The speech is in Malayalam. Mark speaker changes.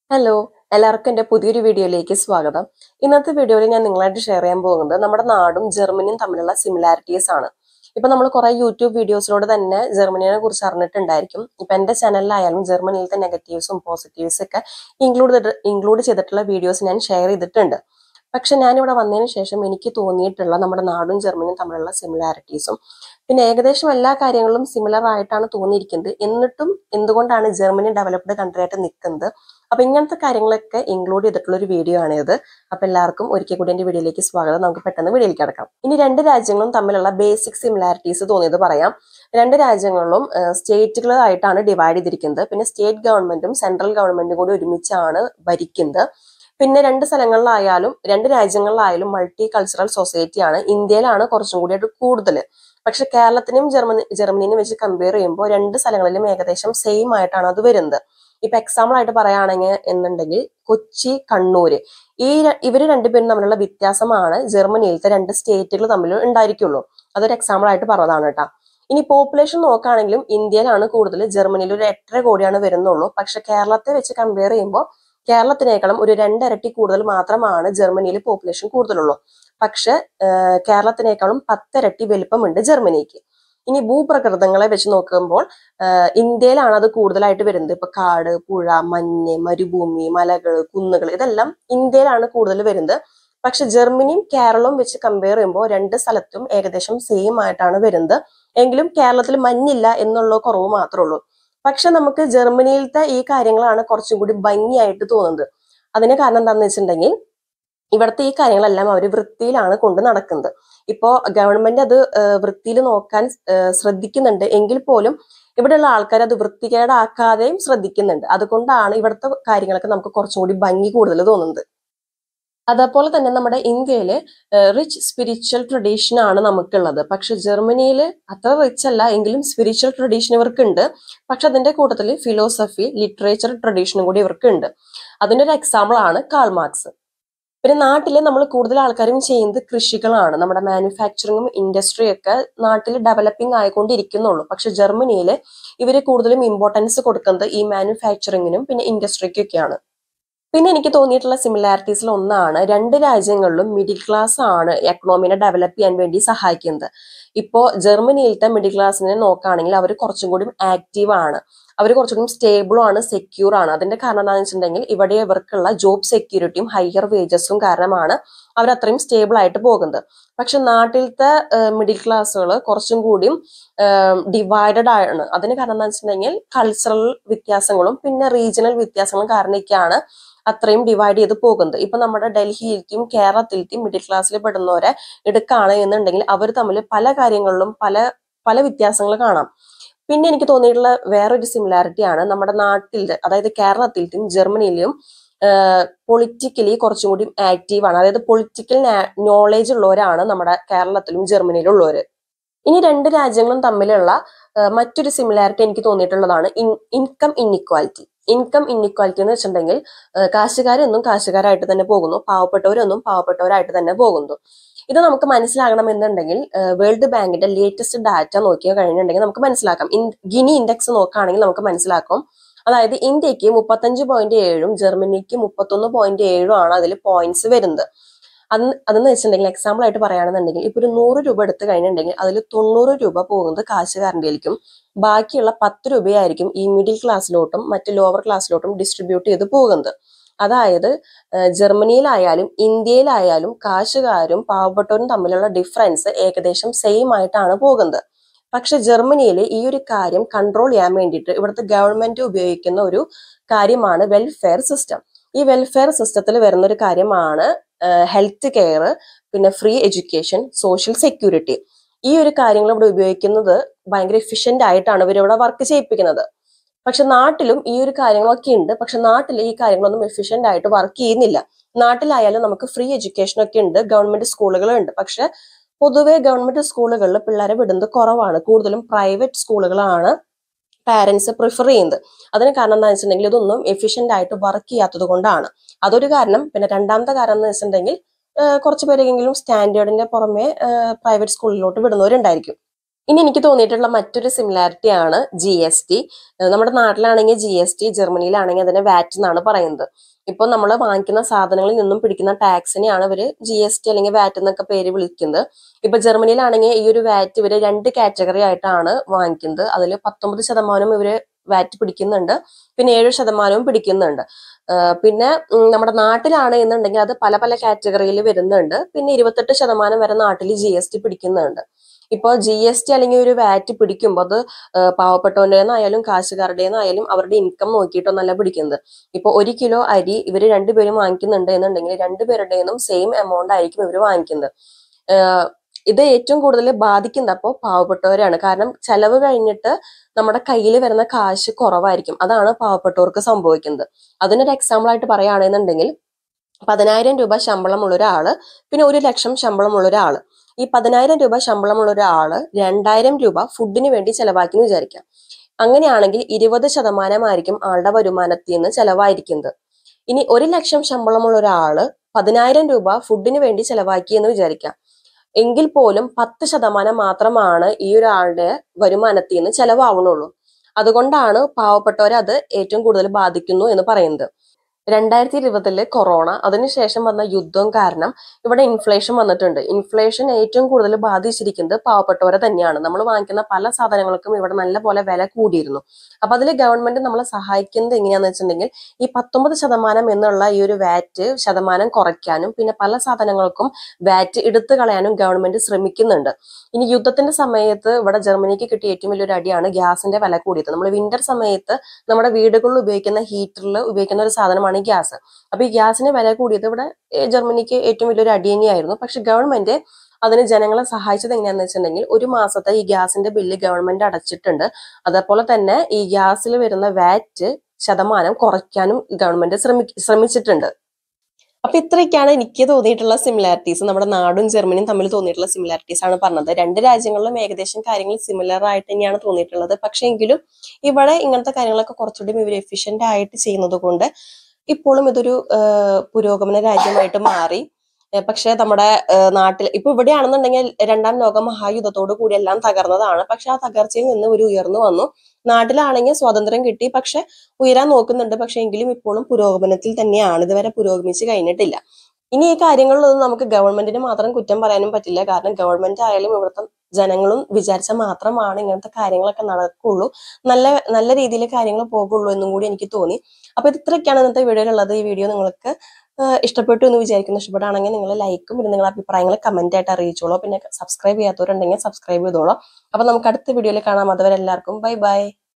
Speaker 1: ഹലോ, എല്ലാവർക്കും എൻ്റെ പുതിയൊരു വീഡിയോയിലേക്ക് സ്വാഗതം. ഇന്നത്തെ വീഡിയോയിൽ ഞാൻ നിങ്ങളായിട്ട് ഷെയർ ചെയ്യാൻ പോകുന്നത് നമ്മുടെ നാടും ജർമ്മനിയും തമ്മിലുള്ള സിമിലാരിറ്റീസ് ആണ്. ഇപ്പൊ നമ്മൾ കുറെ യൂട്യൂബ് വീഡിയോസിലൂടെ തന്നെ ജർമ്മനിയെ കുറിച്ച് അറിഞ്ഞിട്ടുണ്ടായിരിക്കും. ഇപ്പൊ എൻ്റെ ചാനലിലായാലും ജർമ്മനിയിലത്തെ നെഗറ്റീവ്സും പോസിറ്റീവ്സും ഒക്കെ ഇൻക്ലൂഡ് ചെയ്തിട്ടുള്ള വീഡിയോസ് ഞാൻ ഷെയർ ചെയ്തിട്ടുണ്ട്. പക്ഷെ ഞാനിവിടെ വന്നതിന് ശേഷം എനിക്ക് തോന്നിയിട്ടുള്ള നമ്മുടെ നാടും ജർമ്മനിയും തമ്മിലുള്ള സിമിലാരിറ്റീസും പിന്നെ ഏകദേശം എല്ലാ കാര്യങ്ങളും സിമിലർ ആയിട്ടാണ് തോന്നിയിരിക്കുന്നത്. എന്നിട്ടും എന്തുകൊണ്ടാണ് ജർമ്മനി ഡെവലപ്ഡ് കൺട്രി ആയിട്ട് നിൽക്കുന്നത്? അപ്പൊ ഇങ്ങനത്തെ കാര്യങ്ങളൊക്കെ ഇൻക്ലൂഡ് ചെയ്തിട്ടുള്ള ഒരു വീഡിയോ ആണിത്. അപ്പൊ എല്ലാവർക്കും ഒരിക്കൽ കൂടി എന്റെ വീഡിയോയിലേക്ക് സ്വാഗതം. നമുക്ക് പെട്ടെന്ന് വീഡിയോയിലേക്ക് കിടക്കാം. ഇനി രണ്ട് രാജ്യങ്ങളും തമ്മിലുള്ള ബേസിക് സിമിലാരിറ്റീസ് തോന്നിയത് പറയാം. രണ്ട് രാജ്യങ്ങളിലും സ്റ്റേറ്റുകളായിട്ടാണ് ഡിവൈഡ് ചെയ്തിരിക്കുന്നത്. പിന്നെ സ്റ്റേറ്റ് ഗവൺമെന്റും സെൻട്രൽ ഗവൺമെന്റും കൂടി ഒരുമിച്ചാണ് ഭരിക്കുന്നത്. പിന്നെ രണ്ട് സ്ഥലങ്ങളിലായാലും രണ്ട് രാജ്യങ്ങളിലായാലും മൾട്ടി കൾച്ചറൽ സൊസൈറ്റിയാണ്. ഇന്ത്യയിലാണ് കുറച്ചും കൂടി കൂടുതൽ. പക്ഷെ കേരളത്തിനും ജർമ്മനിനും വെച്ച് കമ്പയർ ചെയ്യുമ്പോൾ രണ്ട് സ്ഥലങ്ങളിലും ഏകദേശം സെയിം ആയിട്ടാണ് അത് വരുന്നത്. ഇപ്പൊ എക്സാമ്പിൾ ആയിട്ട് പറയുകയാണെങ്കിൽ എന്നുണ്ടെങ്കിൽ കൊച്ചി, കണ്ണൂര് ഇവര് രണ്ടുപേരും തമ്മിലുള്ള വ്യത്യാസമാണ് ജർമ്മനിയിലത്തെ രണ്ട് സ്റ്റേറ്റുകൾ തമ്മിൽ ഉണ്ടായിരിക്കുള്ളൂ. അതൊരു എക്സാമ്പിൾ ആയിട്ട് പറഞ്ഞതാണ് കേട്ടോ. ഇനി പോപ്പുലേഷൻ നോക്കുകയാണെങ്കിലും ഇന്ത്യയിലാണ് കൂടുതൽ, ജർമ്മനിയിൽ ഒരു 8.5 കോടിയാണ് വരുന്നുള്ളൂ. പക്ഷെ കേരളത്തെ വെച്ച് കമ്പയർ ചെയ്യുമ്പോൾ കേരളത്തിനേക്കാളും ഒരു 2 ഇരട്ടി കൂടുതൽ മാത്രമാണ് ജർമ്മനിയിൽ പോപ്പുലേഷൻ കൂടുതലുള്ളൂ. പക്ഷെ കേരളത്തിനേക്കാളും 10 ഇരട്ടി വലിപ്പമുണ്ട് ജർമ്മനിക്ക്. ഇനി ഭൂപ്രകൃതങ്ങളെ വെച്ച് നോക്കുമ്പോൾ ഇന്ത്യയിലാണ് അത് കൂടുതലായിട്ട് വരുന്നത്. ഇപ്പൊ കാട്, പുഴ, മഞ്ഞ്, മരുഭൂമി, മലകൾ, കുന്നുകൾ ഇതെല്ലാം ഇന്ത്യയിലാണ് കൂടുതൽ വരുന്നത്. പക്ഷെ ജർമ്മനിയും കേരളവും വെച്ച് കമ്പയർ ചെയ്യുമ്പോൾ രണ്ട് സ്ഥലത്തും ഏകദേശം സെയിം ആയിട്ടാണ് വരുന്നത്. എങ്കിലും കേരളത്തിൽ മഞ്ഞില്ല എന്നുള്ള കുറവ് മാത്രമേ ഉള്ളൂ. പക്ഷെ നമുക്ക് ജർമ്മനിയിലത്തെ ഈ കാര്യങ്ങളാണ് കുറച്ചും കൂടി ഭംഗിയായിട്ട് തോന്നുന്നത്. അതിന് കാരണം എന്താണെന്ന് വെച്ചിട്ടുണ്ടെങ്കിൽ ഇവിടുത്തെ ഈ കാര്യങ്ങളെല്ലാം അവർ വൃത്തിയിലാണ് കൊണ്ട് നടക്കുന്നത്. ഇപ്പോ ഗവൺമെന്റ് അത് വൃത്തിയിൽ നോക്കാൻ ശ്രദ്ധിക്കുന്നുണ്ട് എങ്കിൽ പോലും ഇവിടെയുള്ള ആൾക്കാർ അത് വൃത്തികേടാക്കാതെയും ശ്രദ്ധിക്കുന്നുണ്ട്. അതുകൊണ്ടാണ് ഇവിടുത്തെ കാര്യങ്ങളൊക്കെ നമുക്ക് കുറച്ചും കൂടി ഭംഗി കൂടുതൽ തോന്നുന്നത്. അതേപോലെ തന്നെ നമ്മുടെ ഇന്ത്യയില് റിച്ച് സ്പിരിച്വൽ ട്രഡീഷൻ ആണ് നമുക്കുള്ളത്. പക്ഷെ ജർമ്മനിയിൽ അത്ര റിച്ച് അല്ല എങ്കിലും സ്പിരിച്വൽ ട്രഡീഷൻ ഇവർക്കുണ്ട്. പക്ഷെ അതിന്റെ കൂട്ടത്തിൽ ഫിലോസഫി, ലിറ്ററേച്ചർ ട്രഡീഷനും കൂടി ഇവർക്കുണ്ട്. അതിന്റെ ഒരു എക്സാമ്പിൾ ആണ് കാൾ മാർക്സ്. പിന്നെ നാട്ടില് നമ്മൾ കൂടുതൽ ആൾക്കാരും ചെയ്യുന്നത് കൃഷികളാണ്. നമ്മുടെ മാനുഫാക്ചറിങ്ങും ഇൻഡസ്ട്രിയും ഒക്കെ നാട്ടിൽ ഡെവലപ്പിംഗ് ആയിക്കൊണ്ടിരിക്കുന്നുള്ളൂ. പക്ഷെ ജർമ്മനിയിൽ ഇവര് കൂടുതലും ഇമ്പോർട്ടൻസ് കൊടുക്കുന്നത് ഈ മാനുഫാക്ചറിങ്ങിനും പിന്നെ ഇൻഡസ്ട്രിക്കൊക്കെയാണ്. പിന്നെ എനിക്ക് തോന്നിയിട്ടുള്ള സിമിലാരിറ്റീസിൽ ഒന്നാണ് രണ്ട് രാജ്യങ്ങളിലും മിഡിൽ ക്ലാസ് ആണ് എക്കണോമിനെ ഡെവലപ്പ് ചെയ്യാൻ വേണ്ടി സഹായിക്കുന്നത്. ഇപ്പോ ജർമ്മനിയിലത്തെ മിഡിൽ ക്ലാസ്സിനെ നോക്കുകയാണെങ്കിൽ അവർ കുറച്ചും കൂടി ആക്റ്റീവ് ആണ്, അവർ കുറച്ചുകൂടി സ്റ്റേബിളും ആണ്, സെക്യൂർ ആണ്. അതിന്റെ കാരണം എന്താണെന്ന് വെച്ചിട്ടുണ്ടെങ്കിൽ ഇവിടെ ഇവർക്കുള്ള ജോബ് സെക്യൂരിറ്റിയും ഹയർ വേജസും കാരണമാണ് അവർ അത്രയും സ്റ്റേബിൾ ആയിട്ട് പോകുന്നത്. പക്ഷെ നാട്ടിലത്തെ മിഡിൽ ക്ലാസ്സുകൾ കുറച്ചും കൂടിയും ഡിവൈഡഡ് ആണ്. അതിന് കാരണം എന്താണെന്ന് വെച്ചിട്ടുണ്ടെങ്കിൽ കൾച്ചറൽ വ്യത്യാസങ്ങളും പിന്നെ റീജിയണൽ വ്യത്യാസങ്ങളും കാരണമൊക്കെയാണ് അത്രയും ഡിവൈഡ് ചെയ്ത് പോകുന്നത്. ഇപ്പൊ നമ്മുടെ ഡൽഹിയിലേക്കും കേരളത്തിലേക്കും മിഡിൽ ക്ലാസ്സിൽ പെടുന്നവരെ എടുക്കുകയാണ് എന്നുണ്ടെങ്കിൽ അവർ തമ്മിൽ പല കാര്യങ്ങളിലും പല പല വ്യത്യാസങ്ങൾ കാണാം. പിന്നെ എനിക്ക് തോന്നിയിട്ടുള്ള വേറൊരു സിമിലാരിറ്റി ആണ് നമ്മുടെ നാട്ടിൽ, അതായത് കേരളത്തിലും ജർമ്മനിയിലും പൊളിറ്റിക്കലി കുറച്ചും കൂടി ആക്റ്റീവ് ആണ്. അതായത് പൊളിറ്റിക്കൽ നോളേജ് ഉള്ളവരാണ് നമ്മുടെ കേരളത്തിലും ജർമ്മനിയിലും ഉള്ളവര്. ഇനി രണ്ട് രാജ്യങ്ങളും തമ്മിലുള്ള മറ്റൊരു സിമിലാരിറ്റി എനിക്ക് തോന്നിയിട്ടുള്ളതാണ് ഇൻകം ഇൻഇക്വാലിറ്റി. ഇൻകം ഇൻഇക്വാലിറ്റി എന്ന് വെച്ചിട്ടുണ്ടെങ്കിൽ കാശുകാരൊന്നും കാശുകാരായിട്ട് തന്നെ പോകുന്നു, പാവപ്പെട്ടവരൊന്നും പാവപ്പെട്ടവരായിട്ട് തന്നെ പോകുന്നു. ഇത് നമുക്ക് മനസ്സിലാകണമെന്നുണ്ടെങ്കിൽ വേൾഡ് ബാങ്കിന്റെ ലേറ്റസ്റ്റ് ഡാറ്റ നോക്കിയാൽ കഴിഞ്ഞിട്ടുണ്ടെങ്കിൽ നമുക്ക് മനസ്സിലാക്കാം. ഗിനി ഇൻഡെക്സ് നോക്കുകയാണെങ്കിൽ നമുക്ക് മനസ്സിലാക്കും. അതായത് ഇന്ത്യക്ക് 35.7 ജർമ്മനിക്ക് 31.7 ആണ് അതിൽ പോയിന്റ്സ് വരുന്നത്. അതെന്ന് വെച്ചിട്ടുണ്ടെങ്കിൽ എക്സാമ്പിൾ ആയിട്ട് പറയുകയാണെന്നുണ്ടെങ്കിൽ ഇപ്പൊ ഒരു 100 രൂപ എടുത്തു കഴിഞ്ഞിട്ടുണ്ടെങ്കിൽ അതിൽ 90 രൂപ പോകുന്നത് കാശുകാരൻ്റെയിലേക്കും, ബാക്കിയുള്ള 10 രൂപയായിരിക്കും ഈ മിഡിൽ ക്ലാസ്സിലോട്ടും മറ്റ് ലോവർ ക്ലാസ്സിലോട്ടും ഡിസ്ട്രിബ്യൂട്ട് ചെയ്ത് പോകുന്നത്. അതായത് ജർമ്മനിയിലായാലും ഇന്ത്യയിലായാലും കാശുകാരും പാവപ്പെട്ടവരും തമ്മിലുള്ള ഡിഫറൻസ് ഏകദേശം സെയിം ആയിട്ടാണ് പോകുന്നത്. പക്ഷെ ജർമ്മനിയിൽ ഈ ഒരു കാര്യം കൺട്രോൾ ചെയ്യാൻ വേണ്ടിയിട്ട് ഇവിടുത്തെ ഗവൺമെന്റ് ഉപയോഗിക്കുന്ന ഒരു കാര്യമാണ് വെൽഫെയർ സിസ്റ്റം. ഈ വെൽഫെയർ സിസ്റ്റത്തിൽ വരുന്ന ഒരു കാര്യമാണ് ഹെൽത്ത് കെയർ, പിന്നെ ഫ്രീ എഡ്യൂക്കേഷൻ, സോഷ്യൽ സെക്യൂരിറ്റി. ഈ ഒരു കാര്യങ്ങൾ ഇവിടെ ഉപയോഗിക്കുന്നത് ഭയങ്കര എഫിഷ്യന്റ് ആയിട്ടാണ് ഇവരിവിടെ വർക്ക് ചെയ്യിപ്പിക്കുന്നത്. പക്ഷെ നാട്ടിലും ഈ ഒരു കാര്യങ്ങളൊക്കെ ഉണ്ട്. പക്ഷെ നാട്ടിൽ ഈ കാര്യങ്ങളൊന്നും എഫിഷ്യന്റ് ആയിട്ട് വർക്ക് ചെയ്യുന്നില്ല. നാട്ടിലായാലും നമുക്ക് ഫ്രീ എഡ്യൂക്കേഷൻ ഒക്കെ ഉണ്ട്, ഗവൺമെന്റ് സ്കൂളുകളുണ്ട്. പക്ഷെ പൊതുവെ ഗവൺമെന്റ് സ്കൂളുകളിൽ പിള്ളേരെ വിടുന്നത് കുറവാണ്. കൂടുതലും പ്രൈവറ്റ് സ്കൂളുകളാണ് പാരന്റ്സ് പ്രിഫർ ചെയ്യുന്നത്. അതിന് കാരണം എന്താ വെച്ചിട്ടുണ്ടെങ്കിൽ ഇതൊന്നും എഫിഷ്യന്റ് ആയിട്ട് വർക്ക് ചെയ്യാത്തത് കൊണ്ടാണ്. അതൊരു കാരണം. പിന്നെ രണ്ടാമത്തെ കാരണം എന്ന് വെച്ചിട്ടുണ്ടെങ്കിൽ കുറച്ച് പേരെങ്കിലും സ്റ്റാൻഡേർഡിന്റെ പുറമെ പ്രൈവറ്റ് സ്കൂളിലോട്ട് വിടുന്നവരുണ്ടായിരിക്കും. ഇനി എനിക്ക് തോന്നിയിട്ടുള്ള മറ്റൊരു സിമിലാരിറ്റി ആണ് GST. നമ്മുടെ നാട്ടിലാണെങ്കിൽ GST, ജർമ്മനിയിലാണെങ്കിൽ അതിനെ വാറ്റ് എന്നാണ് പറയുന്നത്. ഇപ്പൊ നമ്മൾ വാങ്ങിക്കുന്ന സാധനങ്ങളിൽ നിന്നും പിടിക്കുന്ന ടാക്സിനെയാണ് ഇവര് GST അല്ലെങ്കിൽ വാറ്റ് എന്നൊക്കെ പേര് വിളിക്കുന്നത്. ഇപ്പൊ ജർമ്മനിയിലാണെങ്കിൽ ഈ ഒരു വാറ്റ് ഇവര് 2 കാറ്റഗറി ആയിട്ടാണ് വാങ്ങിക്കുന്നത്. അതിൽ 19% ഇവര് വാറ്റ് പിടിക്കുന്നുണ്ട്, പിന്നെ 7% പിടിക്കുന്നുണ്ട്. പിന്നെ നമ്മുടെ നാട്ടിലാണ് എന്നുണ്ടെങ്കിൽ അത് പല പല കാറ്റഗറിയിൽ വരുന്നുണ്ട്. പിന്നെ 28% വരെ നാട്ടിൽ GST പിടിക്കുന്നുണ്ട്. ഇപ്പോൾ GST അല്ലെങ്കിൽ ഒരു വാറ്റ് പിടിക്കുമ്പോൾ അത് പാവപ്പെട്ടവരുടേന്നായാലും കാശുകാരുടേന്നായാലും അവരുടെ ഇൻകം നോക്കിയിട്ടൊന്നല്ല പിടിക്കുന്നത്. ഇപ്പൊ 1 കിലോ അരി ഇവര് രണ്ടുപേരും വാങ്ങിക്കുന്നുണ്ട് എന്നുണ്ടെങ്കിൽ രണ്ടുപേരുടെയും സെയിം എമൗണ്ട് ആയിരിക്കും ഇവർ വാങ്ങിക്കുന്നത്. ഇത് ഏറ്റവും കൂടുതൽ ബാധിക്കുന്നത് അപ്പോൾ പാവപ്പെട്ടവരാണ്. കാരണം ചെലവ് കഴിഞ്ഞിട്ട് നമ്മുടെ കയ്യിൽ വരുന്ന കാശ് കുറവായിരിക്കും. അതാണ് പാവപ്പെട്ടവർക്ക് സംഭവിക്കുന്നത്. അതിനൊരു എക്സാമ്പിൾ ആയിട്ട് പറയുകയാണെന്നുണ്ടെങ്കിൽ 10,000 രൂപ ശമ്പളമുള്ള ഒരാള് പിന്നെ 1,00,000 ശമ്പളമുള്ള ഒരാള്. ഈ 10,000 രൂപ ശമ്പളമുള്ള ഒരാള് 2,000 രൂപ ഫുഡിന് വേണ്ടി ചെലവാക്കി എന്ന് വിചാരിക്കാം. അങ്ങനെയാണെങ്കിൽ 20% ആയിരിക്കും ആളുടെ വരുമാനത്തിൽ നിന്ന് ചെലവായിരിക്കുന്നത്. ഇനി 1,00,000 ശമ്പളമുള്ള ഒരാള് 10,000 രൂപ ഫുഡിന് വേണ്ടി ചെലവാക്കി എന്ന് വിചാരിക്കാം. എങ്കിൽ പോലും 10% മാത്രമാണ് ഈ ഒരാളുടെ വരുമാനത്തിൽ നിന്ന് ചെലവാവുന്നുള്ളൂ. അതുകൊണ്ടാണ് പാവപ്പെട്ടവരെ അത് ഏറ്റവും കൂടുതൽ ബാധിക്കുന്നു എന്ന് പറയുന്നത്. 2020 കൊറോണ, അതിനുശേഷം വന്ന യുദ്ധം കാരണം ഇവിടെ ഇൻഫ്ലേഷൻ വന്നിട്ടുണ്ട്. ഇൻഫ്ലേഷൻ ഏറ്റവും കൂടുതൽ ബാധിച്ചിരിക്കുന്നത് പാവപ്പെട്ടവരെ തന്നെയാണ്. നമ്മൾ വാങ്ങിക്കുന്ന പല സാധനങ്ങൾക്കും ഇവിടെ നല്ല പോലെ വില കൂടിയിരുന്നു. അപ്പൊ അതിൽ ഗവൺമെന്റ് നമ്മളെ സഹായിക്കുന്നത് എങ്ങനെയാന്ന് വെച്ചിട്ടുണ്ടെങ്കിൽ ഈ 19% എന്നുള്ള ഈ ഒരു വാറ്റ് ശതമാനം കുറയ്ക്കാനും പിന്നെ പല സാധനങ്ങൾക്കും വാറ്റ് എടുത്തു കളയാനും ഗവൺമെന്റ് ശ്രമിക്കുന്നുണ്ട്. ഇനി യുദ്ധത്തിന്റെ സമയത്ത് ഇവിടെ ജർമ്മനിക്ക് കിട്ടിയ ഏറ്റവും വലിയൊരു അടിയാണ് ഗ്യാസിന്റെ വില കൂടിയത്. നമ്മൾ വിന്റർ സമയത്ത് നമ്മുടെ വീടുകളിൽ ഉപയോഗിക്കുന്ന ഹീറ്ററിൽ ഉപയോഗിക്കുന്ന ഒരു സാധനമാണ് ഗ്യാസ്. അപ്പൊ ഈ ഗ്യാസിന് വില കൂടിയത് ഇവിടെ ജർമ്മനിക്ക് ഏറ്റവും വലിയൊരു അടി തന്നെയായിരുന്നു. പക്ഷെ ഗവൺമെന്റ് അതിന് ജനങ്ങളെ സഹായിച്ചത് എങ്ങനെയാന്ന് വെച്ചിട്ടുണ്ടെങ്കിൽ 1 മാസത്തെ ഈ ഗ്യാസിന്റെ ബില്ല് ഗവൺമെന്റ് അടച്ചിട്ടുണ്ട്. അതേപോലെ തന്നെ ഈ ഗ്യാസിൽ വരുന്ന വാറ്റ് ശതമാനം കുറയ്ക്കാനും ഗവൺമെന്റ് ശ്രമിച്ചിട്ടുണ്ട്. അപ്പൊ ഇത്രയൊക്കെയാണ് എനിക്ക് തോന്നിയിട്ടുള്ള സിമിലാരിറ്റീസ്. നമ്മുടെ നാടും ജർമ്മനിയും തമ്മിൽ തോന്നിയിട്ടുള്ള സിമിലാരിറ്റീസ് ആണ് പറഞ്ഞത്. 2 രാജ്യങ്ങളിലും ഏകദേശം കാര്യങ്ങൾ സിമിലർ ആയിട്ട് തന്നെയാണ് തോന്നിയിട്ടുള്ളത്. പക്ഷെ എങ്കിലും ഇവിടെ ഇങ്ങനത്തെ കാര്യങ്ങളൊക്കെ കുറച്ചുകൂടി ഇവർ എഫിഷ്യന്റ് ആയിട്ട് ചെയ്യുന്നത് കൊണ്ട് ഇപ്പോഴും ഇതൊരു പുരോഗമന രാജ്യമായിട്ട് മാറി. പക്ഷെ നമ്മുടെ നാട്ടിൽ ഇപ്പൊ ഇവിടെയാണെന്നുണ്ടെങ്കിൽ 2ാം ലോക മഹായുദ്ധത്തോടു കൂടി എല്ലാം തകർന്നതാണ്. പക്ഷെ ആ തകർച്ചയിൽ നിന്ന് ഒരു ഉയർന്നു വന്നു. നാട്ടിലാണെങ്കിൽ സ്വാതന്ത്ര്യം കിട്ടി, പക്ഷെ ഉയരാൻ നോക്കുന്നുണ്ട്. പക്ഷെ എങ്കിലും ഇപ്പോഴും പുരോഗമനത്തിൽ തന്നെയാണ്, ഇതുവരെ പുരോഗമിച്ച് കഴിഞ്ഞിട്ടില്ല. ഇനി ഈ കാര്യങ്ങളിലൊന്നും നമുക്ക് ഗവൺമെന്റിന് മാത്രം കുറ്റം പറയാനും പറ്റില്ല. കാരണം ഗവൺമെന്റ് ആയാലും ഇവിടുത്തെ ജനങ്ങളും വിചാരിച്ചാൽ മാത്രമാണ് ഇങ്ങനത്തെ കാര്യങ്ങളൊക്കെ നടക്കുള്ളൂ, നല്ല നല്ല രീതിയിൽ കാര്യങ്ങൾ പോകുള്ളൂ എന്നും കൂടി എനിക്ക് തോന്നി. അപ്പൊ ഇത് ഇത്രയൊക്കെയാണ് ഇന്നത്തെ വീഡിയോയിലുള്ളത്. ഈ വീഡിയോ നിങ്ങൾക്ക് ഇഷ്ടപ്പെട്ടു എന്ന് വിചാരിക്കുന്നു. ഇഷ്ടപ്പെടാണെങ്കിൽ നിങ്ങൾ ലൈക്കും പിന്നെ നിങ്ങളുടെ അഭിപ്രായങ്ങൾ കമന്റ് ആയിട്ട് അറിയിച്ചോളൂ. പിന്നെ സബ്സ്ക്രൈബ് ചെയ്യാത്തവരുണ്ടെങ്കിൽ സബ്സ്ക്രൈബ് ചെയ്തോളൂ. അപ്പൊ നമുക്ക് അടുത്ത വീഡിയോയിൽ കാണാം. അതുവരെ എല്ലാവർക്കും ബൈ ബൈ.